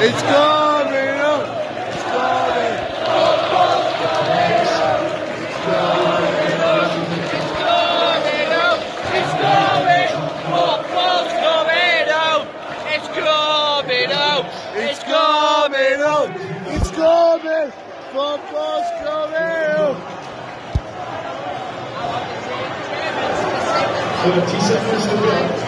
It's coming up. It's coming. It's coming. Football's coming out. It's coming out. It's coming up. It's coming. Football's coming up. 30 seconds to go.